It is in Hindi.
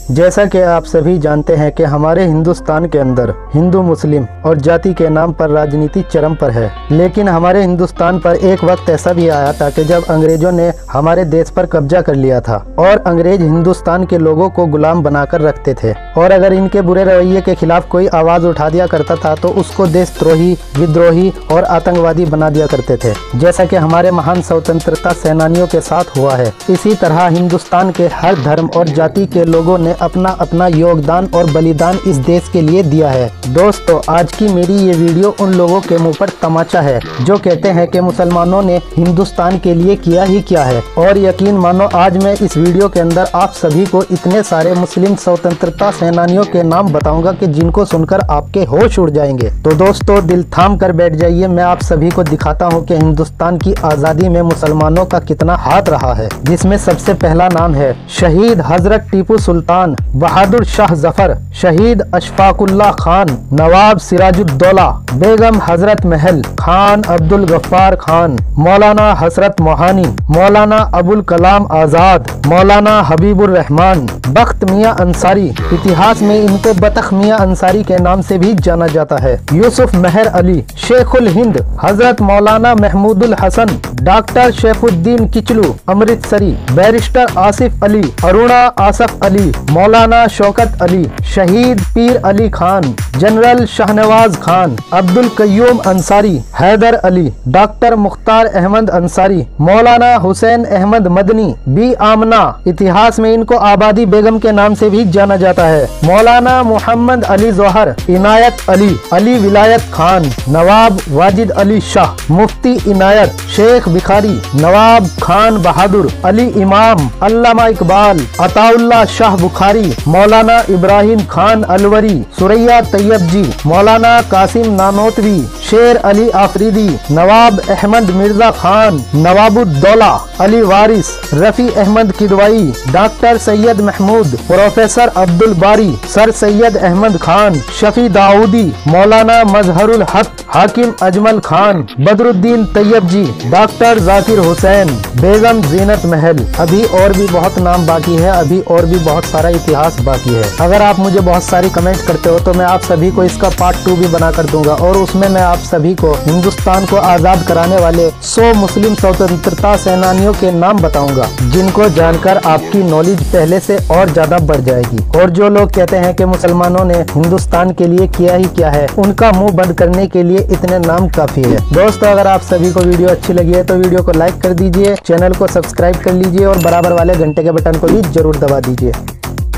जैसा कि आप सभी जानते हैं कि हमारे हिंदुस्तान के अंदर हिंदू मुस्लिम और जाति के नाम पर राजनीति चरम पर है। लेकिन हमारे हिंदुस्तान पर एक वक्त ऐसा भी आया था कि जब अंग्रेजों ने हमारे देश पर कब्जा कर लिया था और अंग्रेज हिंदुस्तान के लोगों को गुलाम बनाकर रखते थे और अगर इनके बुरे रवैये के खिलाफ कोई आवाज उठा दिया करता था तो उसको देशद्रोही, विद्रोही और आतंकवादी बना दिया करते थे, जैसा कि हमारे महान स्वतंत्रता सेनानियों के साथ हुआ है। इसी तरह हिंदुस्तान के हर धर्म और जाति के लोगों ने अपना अपना योगदान और बलिदान इस देश के लिए दिया है। दोस्तों, आज की मेरी ये वीडियो उन लोगों के मुंह पर तमाचा है जो कहते हैं कि मुसलमानों ने हिंदुस्तान के लिए किया ही क्या है। और यकीन मानो, आज मैं इस वीडियो के अंदर आप सभी को इतने सारे मुस्लिम स्वतंत्रता सेनानियों के नाम बताऊंगा कि जिनको सुनकर आपके होश उड़ जाएंगे। तो दोस्तों, दिल थाम कर बैठ जाइए, मैं आप सभी को दिखाता हूँ कि हिंदुस्तान की आज़ादी में मुसलमानों का कितना हाथ रहा है। जिसमें सबसे पहला नाम है शहीद हजरत टीपू सुल्तान, बहादुर शाह जफर, शहीद अशफाकुल्लाह खान, नवाब सिराजुद्दौला, बेगम हजरत महल, खान अब्दुल गफ्फार खान, मौलाना हसरत मोहानी, मौलाना अबुल कलाम आजाद, मौलाना हबीबुर रहमान, बख्त मियाँ अंसारी, इतिहास में इनको बतख मियाँ अंसारी के नाम से भी जाना जाता है, यूसुफ मेहर अली, शेखुल हिंद हजरत मौलाना महमूदुल हसन, डॉक्टर शेफुद्दीन किचलू अमृतसरी, बैरिस्टर आसिफ अली, अरुणा आसफ अली, मौलाना शौकत अली, शहीद पीर अली खान, जनरल शाहनवाज खान, अब्दुल कयूम अंसारी, हैदर अली, डॉक्टर मुख्तार अहमद अंसारी, मौलाना हुसैन अहमद मदनी, बी आमना, इतिहास में इनको आबादी बेगम के नाम से भी जाना जाता है, मौलाना मोहम्मद अली जोहर, इनायत अली, अली विलायत खान, नवाब वाजिद अली शाह, मुफ्ती इनायत, शेख बिखारी, नवाब खान बहादुर, अली इमाम, अल्लामा इकबाल, अताउल्लाह शाह बुखारी, मौलाना इब्राहिम खान अलवरी, सुरैया तैयब जी, मौलाना Qasim Nanautavi, Sher Ali Afridi, Nawab Ahmad Mirza Khan, Nawabuddaula, Ali Waris, Rafi Ahmad Kidwai, doctor Syed Mahmud, professor Abdul Bari, sir Syed Ahmad Khan, Shafi Daudi, Maulana Mazharul Haque, Hakim Ajmal Khan, Badruddin Tyabji, doctor Zakir Husain, Begum Zeenat Mahal. अभी और भी बहुत नाम बाकी है, अभी और भी बहुत सारा इतिहास बाकी है। अगर आप मुझे बहुत सारी कमेंट करते हो तो मैं आप सभी को इसका पार्ट 2 भी बना कर दूंगा और उसमें मैं आप सभी को हिंदुस्तान को आजाद कराने वाले 100 मुस्लिम स्वतंत्रता सेनानियों के नाम बताऊंगा, जिनको जानकर आपकी नॉलेज पहले से और ज्यादा बढ़ जाएगी। और जो लोग कहते हैं कि मुसलमानों ने हिंदुस्तान के लिए किया ही क्या है, उनका मुंह बंद करने के लिए इतने नाम काफी है। दोस्तों, अगर आप सभी को वीडियो अच्छी लगी है तो वीडियो को लाइक कर दीजिए, चैनल को सब्सक्राइब कर लीजिए और बराबर वाले घंटे के बटन को भी जरूर दबा दीजिए।